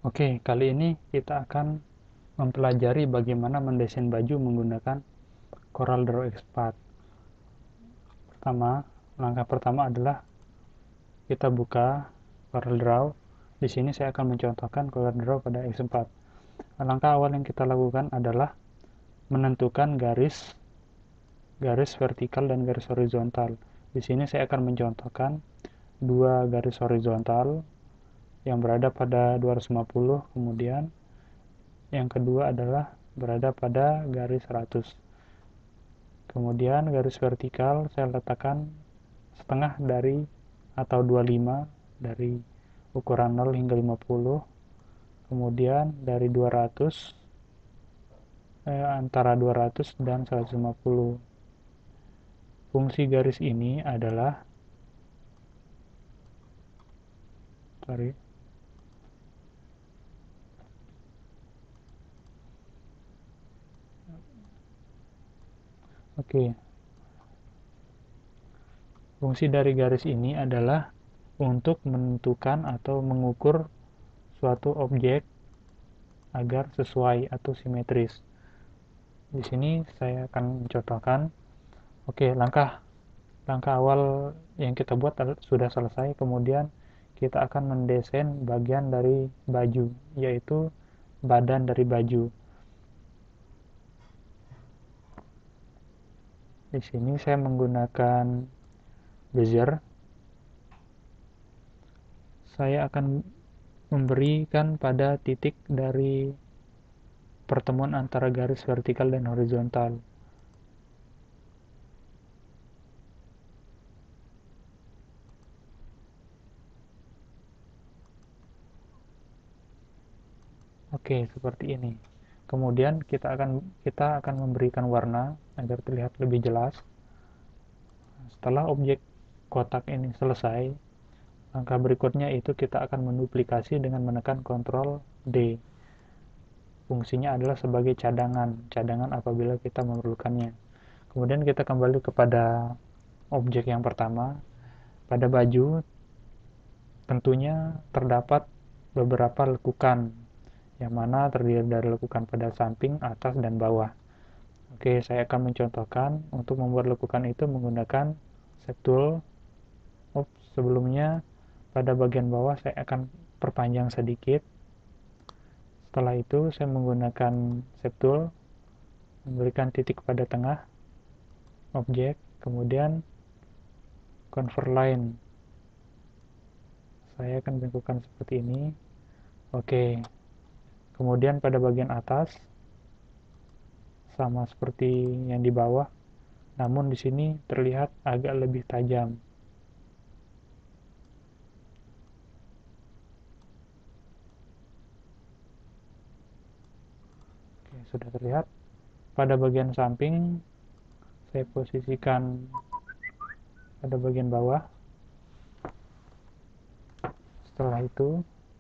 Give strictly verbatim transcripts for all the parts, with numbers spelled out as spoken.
Oke, kali ini kita akan mempelajari bagaimana mendesain baju menggunakan CorelDRAW Expat. Pertama, langkah pertama adalah kita buka CorelDRAW. Di sini saya akan mencontohkan CorelDRAW pada X empat. Langkah awal yang kita lakukan adalah menentukan garis garis vertikal dan garis horizontal. Di sini saya akan mencontohkan dua garis horizontal yang berada pada dua ratus lima puluh, kemudian yang kedua adalah berada pada garis seratus. Kemudian garis vertikal saya letakkan setengah dari atau dua puluh lima dari ukuran nol hingga lima puluh. Kemudian dari dua ratus eh, antara dua ratus dan seratus lima puluh. Fungsi garis ini adalah sorry. Oke. Fungsi dari garis ini adalah untuk menentukan atau mengukur suatu objek agar sesuai atau simetris. Di sini saya akan mencontohkan. Oke, langkah langkah awal yang kita buat sudah selesai. Kemudian kita akan mendesain bagian dari baju, yaitu badan dari baju. Di sini saya menggunakan bezier. Saya akan memberikan pada titik dari pertemuan antara garis vertikal dan horizontal. Oke, seperti ini. Kemudian kita akan kita akan memberikan warna agar terlihat lebih jelas. Setelah objek kotak ini selesai, langkah berikutnya itu kita akan menduplikasi dengan menekan Ctrl D. Fungsinya adalah sebagai cadangan, cadangan apabila kita memerlukannya. Kemudian kita kembali kepada objek yang pertama. Pada baju tentunya terdapat beberapa lekukan, yang mana terdiri dari lekukan pada samping, atas, dan bawah. Oke, saya akan mencontohkan untuk membuat lekukan itu menggunakan Shape Tool. Oops, sebelumnya pada bagian bawah saya akan perpanjang sedikit. Setelah itu saya menggunakan Shape Tool, memberikan titik pada tengah objek, kemudian Convert Line. Saya akan bengkokkan seperti ini. Oke, kemudian pada bagian atas sama seperti yang di bawah, namun di sini terlihat agak lebih tajam. Oke, sudah terlihat. Pada bagian samping saya posisikan pada bagian bawah. Setelah itu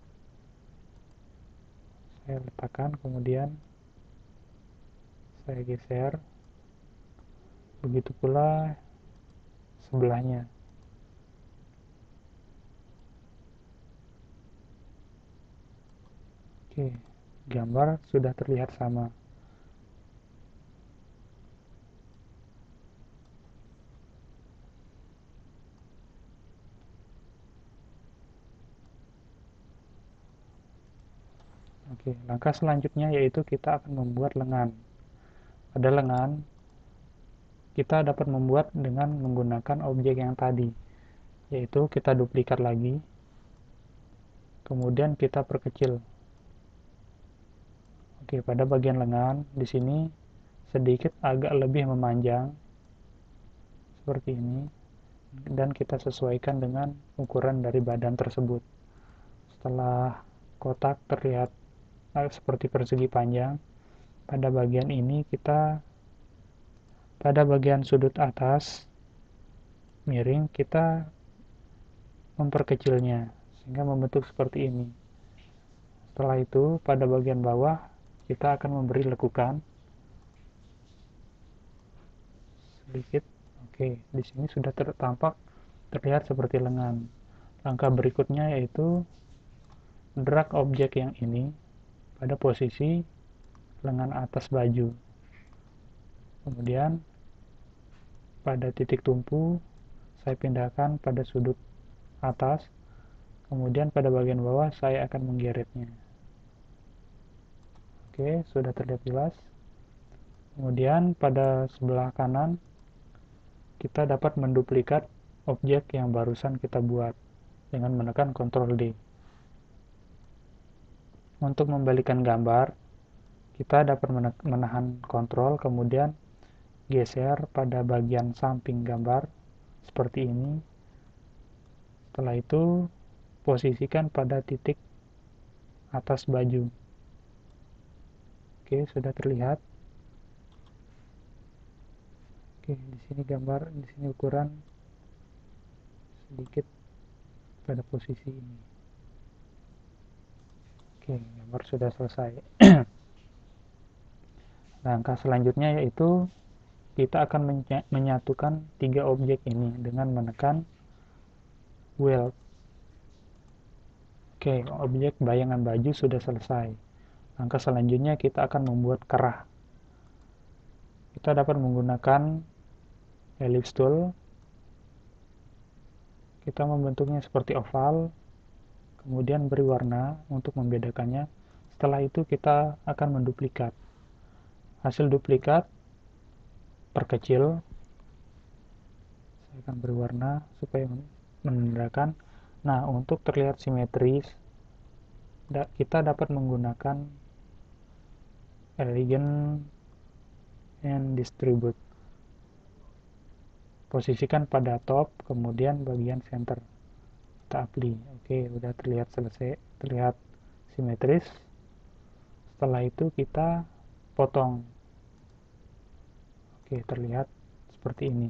saya letakkan, kemudian saya geser. Begitu pula sebelahnya. Oke, gambar sudah terlihat sama. Oke, langkah selanjutnya yaitu kita akan membuat lengan. Pada lengan, kita dapat membuat dengan menggunakan objek yang tadi, yaitu kita duplikat lagi, kemudian kita perkecil. Oke, pada bagian lengan di sini sedikit agak lebih memanjang seperti ini, dan kita sesuaikan dengan ukuran dari badan tersebut. Setelah kotak terlihat seperti persegi panjang, pada bagian ini kita pada bagian sudut atas miring kita memperkecilnya sehingga membentuk seperti ini. Setelah itu pada bagian bawah kita akan memberi lekukan sedikit. Oke, di sini sudah tampak terlihat seperti lengan. Langkah berikutnya yaitu drag objek yang ini pada posisi lengan atas baju. Kemudian pada titik tumpu saya pindahkan pada sudut atas, kemudian pada bagian bawah saya akan menggeretnya. Oke, sudah terlihat jelas. Kemudian pada sebelah kanan kita dapat menduplikat objek yang barusan kita buat dengan menekan kontrol D. Untuk membalikan gambar, kita dapat menahan kontrol, kemudian geser pada bagian samping gambar seperti ini. Setelah itu posisikan pada titik atas baju. Oke, sudah terlihat. Oke, di sini gambar, di sini ukuran sedikit pada posisi ini. Oke, gambar sudah selesai. Langkah selanjutnya yaitu kita akan menyatukan tiga objek ini dengan menekan weld. Oke, objek bayangan baju sudah selesai. Langkah selanjutnya kita akan membuat kerah. Kita dapat menggunakan ellipse tool. Kita membentuknya seperti oval, kemudian beri warna untuk membedakannya. Setelah itu kita akan menduplikat. Hasil duplikat perkecil. Saya akan beri warna supaya menandakan. Nah, untuk terlihat simetris, kita dapat menggunakan elegant and distribute. Posisikan pada top, kemudian bagian center. Kita apply. Oke, udah terlihat selesai, terlihat simetris. Setelah itu kita potong. Oke, terlihat seperti ini.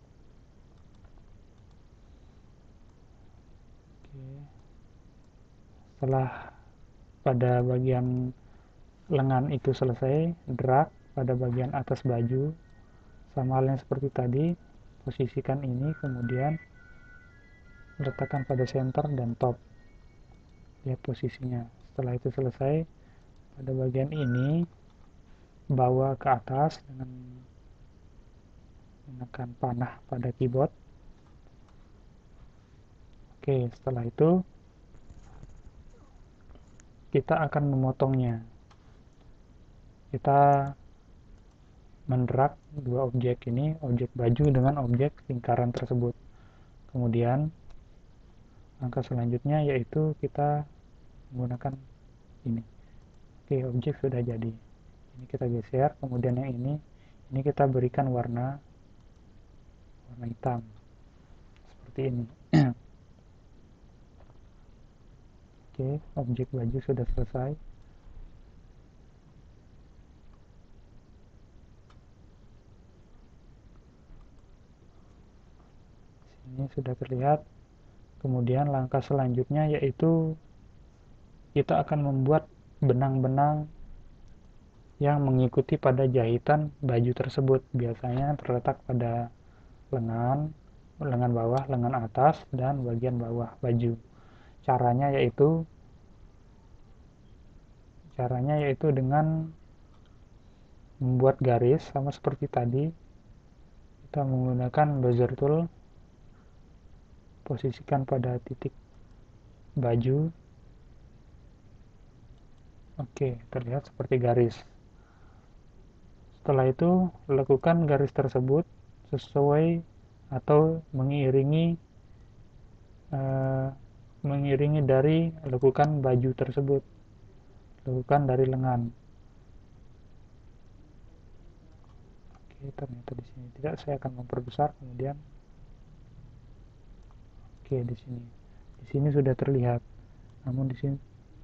Oke. Setelah pada bagian lengan itu selesai, drag pada bagian atas baju, sama halnya seperti tadi, posisikan ini, kemudian letakkan pada center dan top. Lihat posisinya. Setelah itu selesai, pada bagian ini bawa ke atas dengan menekan panah pada keyboard. Oke, setelah itu kita akan memotongnya. Kita mendrag dua objek ini, objek baju dengan objek lingkaran tersebut. Kemudian langkah selanjutnya yaitu kita menggunakan ini. Oke, objek sudah jadi. Ini kita geser, kemudian yang ini ini kita berikan warna warna hitam seperti ini. Oke, objek baju sudah selesai. Ini sudah terlihat. Kemudian langkah selanjutnya yaitu kita akan membuat benang-benang yang mengikuti pada jahitan baju tersebut. Biasanya terletak pada lengan, lengan bawah, lengan atas, dan bagian bawah baju. Caranya yaitu caranya yaitu dengan membuat garis sama seperti tadi. Kita menggunakan bezier tool, posisikan pada titik baju. Oke, terlihat seperti garis. Setelah itu lakukan garis tersebut sesuai atau mengiringi eh, mengiringi dari lekukan baju tersebut, lekukan dari lengan. Oke, ternyata di sini tidak, saya akan memperbesar. Kemudian oke, di sini di sini sudah terlihat, namun di sini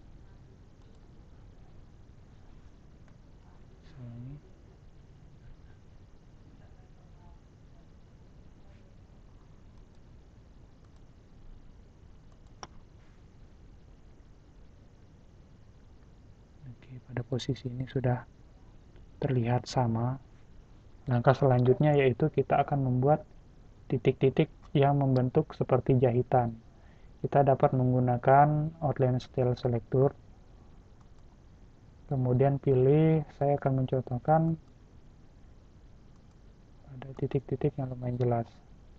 pada posisi ini sudah terlihat sama. Langkah selanjutnya yaitu kita akan membuat titik-titik yang membentuk seperti jahitan. kita dapat menggunakan outline style selector. Kemudian pilih, saya akan mencontohkan ada titik-titik yang lumayan jelas.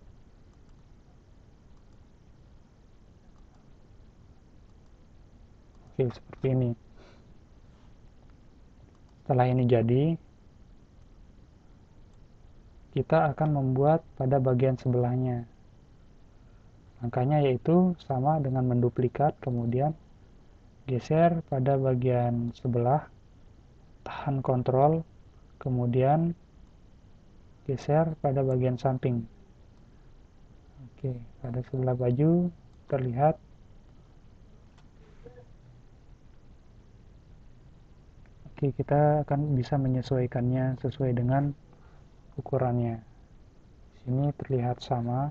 Oke, seperti ini. Setelah ini jadi, kita akan membuat pada bagian sebelahnya. Langkahnya yaitu sama dengan menduplikat, kemudian geser pada bagian sebelah, tahan kontrol, kemudian geser pada bagian samping. Oke, pada sebelah baju terlihat. Oke, kita akan bisa menyesuaikannya sesuai dengan ukurannya. Sini terlihat sama.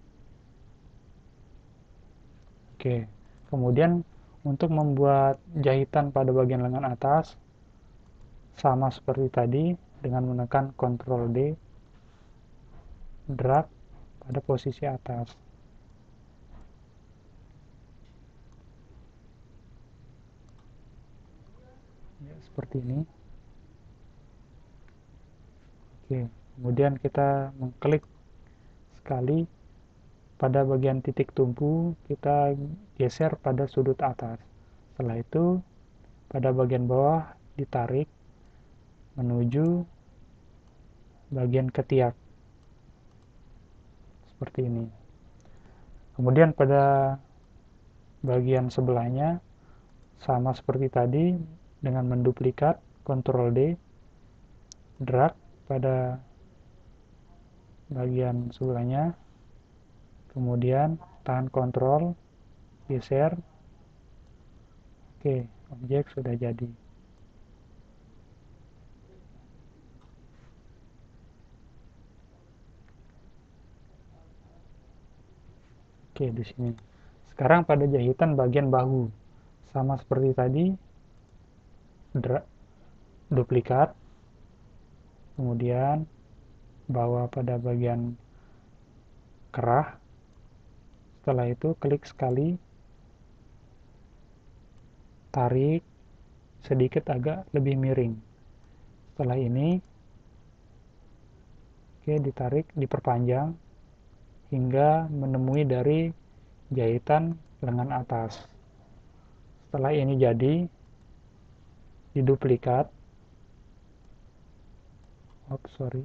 Oke, kemudian untuk membuat jahitan pada bagian lengan atas, sama seperti tadi, dengan menekan kontrol D, drag pada posisi atas. Ya, seperti ini. Oke, kemudian kita mengklik sekali pada bagian titik tumpu, kita geser pada sudut atas. Setelah itu, pada bagian bawah ditarik menuju bagian ketiak. Seperti ini. Kemudian pada bagian sebelahnya, sama seperti tadi, dengan menduplikat, kontrol D, drag pada bagian sebelahnya, kemudian tahan kontrol, geser. Oke, objek sudah jadi. Oke, di sini. Sekarang pada jahitan bagian bahu, sama seperti tadi, drag, duplikat, kemudian bawa pada bagian kerah. Setelah itu klik sekali, tarik sedikit agak lebih miring. Setelah ini, oke, ditarik, diperpanjang hingga menemui dari jahitan lengan atas. Setelah ini jadi, diduplikat. Oh, sorry.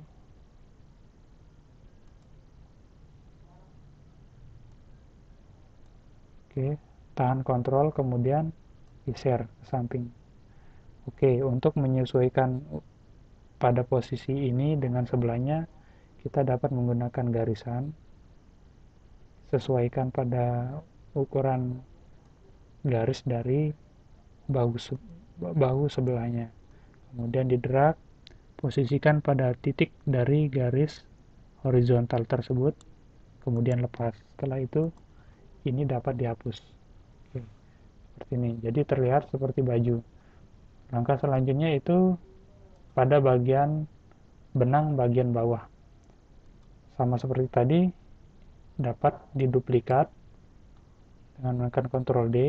Oke, tahan kontrol, kemudian geser ke samping. Oke, untuk menyesuaikan pada posisi ini dengan sebelahnya, kita dapat menggunakan garisan. Sesuaikan pada ukuran garis dari bahu, bahu sebelahnya. Kemudian didrag, posisikan pada titik dari garis horizontal tersebut, kemudian lepas. Setelah itu, ini dapat dihapus. Oke, seperti ini. Jadi terlihat seperti baju. Langkah selanjutnya itu pada bagian benang bagian bawah. Sama seperti tadi, dapat diduplikat dengan menekan kontrol D,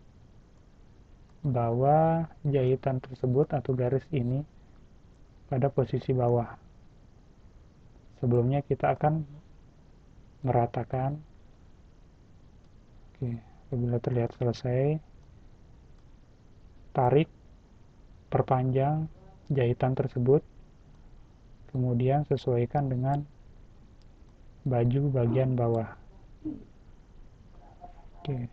bawa jahitan tersebut atau garis ini pada posisi bawah. Sebelumnya kita akan meratakan. Oke, apabila terlihat selesai, tarik, perpanjang jahitan tersebut, kemudian sesuaikan dengan baju bagian bawah. Oke.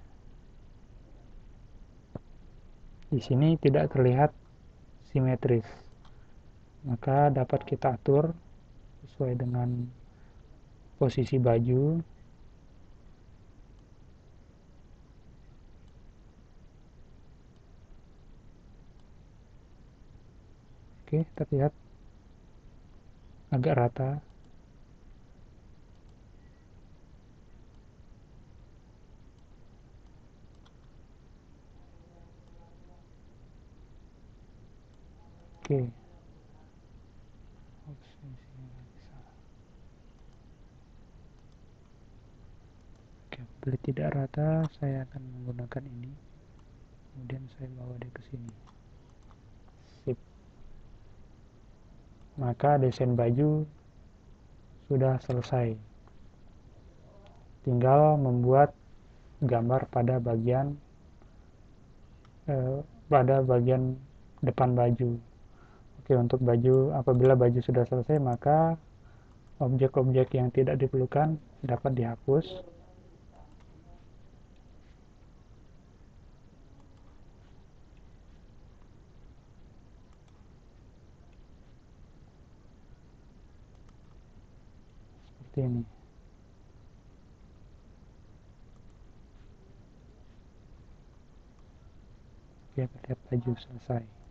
Di sini tidak terlihat simetris, maka dapat kita atur sesuai dengan posisi baju. Oke, terlihat agak rata. Oke. Oke, kulit tidak rata, saya akan menggunakan ini, kemudian saya bawa dia ke sini. Sip. Maka desain baju sudah selesai. Tinggal membuat gambar pada bagian eh, pada bagian depan baju. Oke, untuk baju, apabila baju sudah selesai, maka objek-objek yang tidak diperlukan dapat dihapus. Seperti ini. Oke, terlihat baju selesai.